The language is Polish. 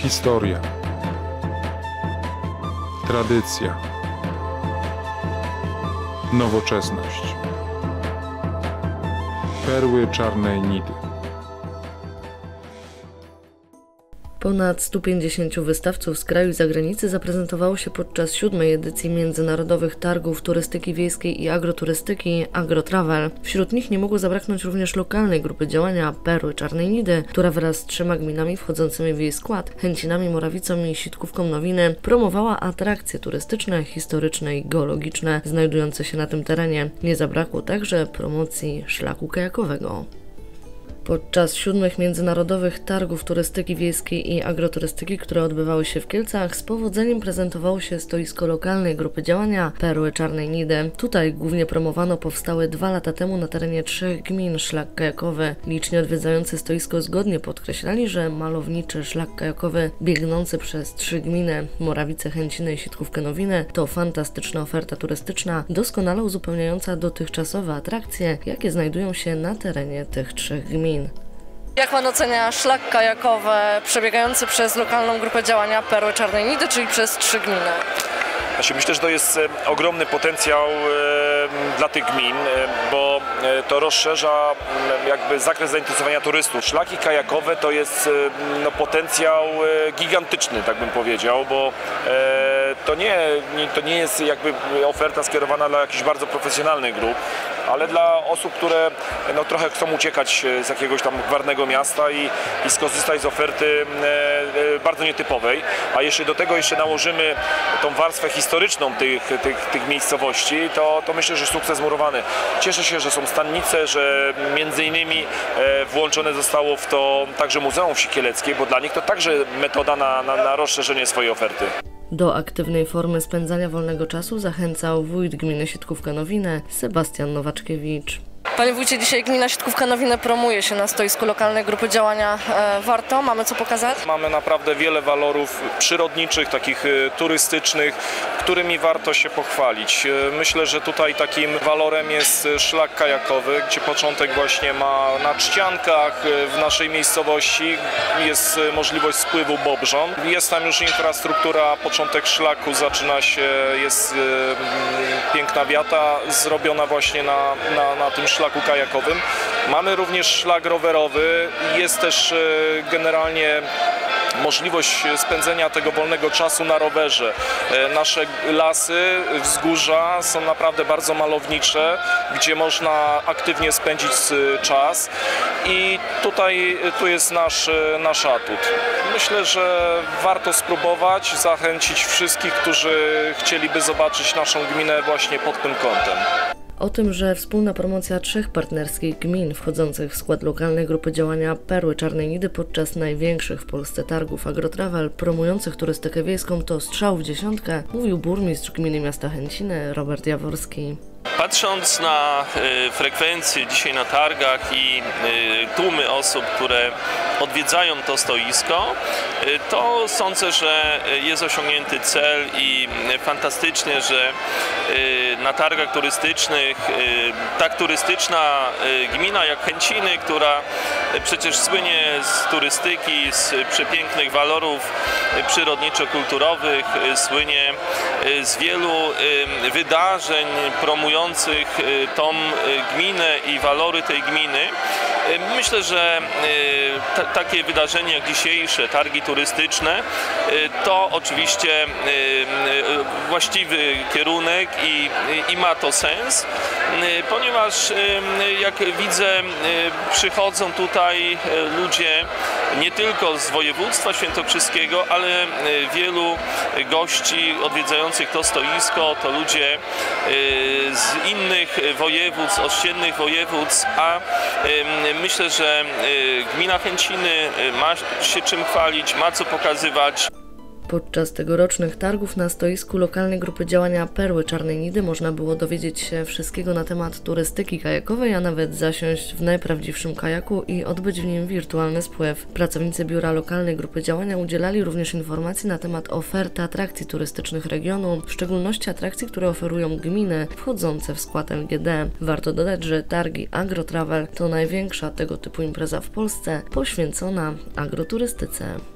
Historia, tradycja, nowoczesność, perły czarnej Nidy. Ponad 150 wystawców z kraju i zagranicy zaprezentowało się podczas 7. edycji Międzynarodowych Targów Turystyki Wiejskiej i Agroturystyki AgroTravel. Wśród nich nie mogło zabraknąć również lokalnej grupy działania Perły Czarnej Nidy, która wraz z 3 gminami wchodzącymi w jej skład, Chęcinami, Morawicą i Sitkówką Nowiny, promowała atrakcje turystyczne, historyczne i geologiczne znajdujące się na tym terenie. Nie zabrakło także promocji szlaku kajakowego. Podczas 7. Międzynarodowych Targów Turystyki Wiejskiej i Agroturystyki, które odbywały się w Kielcach, z powodzeniem prezentowało się stoisko lokalnej grupy działania Perły Czarnej Nidy. Tutaj głównie promowano powstały 2 lata temu na terenie 3 gmin szlak kajakowy. Liczni odwiedzający stoisko zgodnie podkreślali, że malowniczy szlak kajakowy biegnący przez 3 gminy Morawice, Chęciny i Sitkówkę Nowiny to fantastyczna oferta turystyczna, doskonale uzupełniająca dotychczasowe atrakcje, jakie znajdują się na terenie tych 3 gmin. Jak Pan ocenia szlak kajakowy przebiegający przez lokalną grupę działania Perły Czarnej Nidy, czyli przez 3 gminy? Myślę, że to jest ogromny potencjał dla tych gmin, bo to rozszerza jakby zakres zainteresowania turystów. Szlaki kajakowe to jest potencjał gigantyczny, tak bym powiedział, bo to nie jest jakby oferta skierowana dla jakichś bardzo profesjonalnych grup, ale dla osób, które trochę chcą uciekać z jakiegoś tam gwarnego miasta i skorzystać z oferty bardzo nietypowej, a jeśli do tego jeszcze nałożymy tą warstwę historyczną tych miejscowości, to myślę, że sukces murowany. Cieszę się, że są stannice, że między innymi włączone zostało w to także Muzeum Wsi Kieleckiej, bo dla nich to także metoda na rozszerzenie swojej oferty. Do aktywnej formy spędzania wolnego czasu zachęcał wójt gminy Sitkówka Nowiny Sebastian Nowaczkiewicz. Panie wójcie, dzisiaj gmina Sitkówka Nowiny promuje się na stoisku lokalnej grupy działania. Warto? Mamy co pokazać? Mamy naprawdę wiele walorów przyrodniczych, takich turystycznych, którymi warto się pochwalić. Myślę, że tutaj takim walorem jest szlak kajakowy, gdzie początek właśnie ma na Czciankach w naszej miejscowości. Jest możliwość spływu Bobrzą. Jest tam już infrastruktura, początek szlaku zaczyna się, jest piękna wiata zrobiona właśnie na tym szlaku kajakowym. Mamy również szlak rowerowy, jest też generalnie możliwość spędzenia tego wolnego czasu na rowerze. Nasze lasy, wzgórza są naprawdę bardzo malownicze, gdzie można aktywnie spędzić czas i tu jest nasz atut. Myślę, że warto spróbować, zachęcić wszystkich, którzy chcieliby zobaczyć naszą gminę właśnie pod tym kątem. O tym, że wspólna promocja 3 partnerskich gmin wchodzących w skład lokalnej grupy działania Perły Czarnej Nidy podczas największych w Polsce targów AgroTravel promujących turystykę wiejską to strzał w dziesiątkę, mówił burmistrz gminy miasta Chęciny Robert Jaworski. Patrząc na frekwencję dzisiaj na targach i tłumy osób, które odwiedzają to stoisko, to sądzę, że jest osiągnięty cel i fantastycznie, że na targach turystycznych tak turystyczna gmina jak Chęciny, która przecież słynie z turystyki, z przepięknych walorów przyrodniczo-kulturowych, słynie z wielu wydarzeń promujących tą gminę i walory tej gminy. Myślę, że takie wydarzenie jak dzisiejsze, targi turystyczne, to oczywiście właściwy kierunek i ma to sens, ponieważ jak widzę, przychodzą tutaj ludzie nie tylko z województwa świętokrzyskiego, ale wielu gości odwiedzających to stoisko to ludzie z innych województw, ościennych województw, a myślę, że gmina Chęciny ma się czym chwalić, ma co pokazywać. Podczas tegorocznych targów na stoisku lokalnej grupy działania Perły Czarnej Nidy można było dowiedzieć się wszystkiego na temat turystyki kajakowej, a nawet zasiąść w najprawdziwszym kajaku i odbyć w nim wirtualny spływ. Pracownicy biura lokalnej grupy działania udzielali również informacji na temat oferty atrakcji turystycznych regionu, w szczególności atrakcji, które oferują gminy wchodzące w skład LGD. Warto dodać, że targi AgroTravel to największa tego typu impreza w Polsce poświęcona agroturystyce.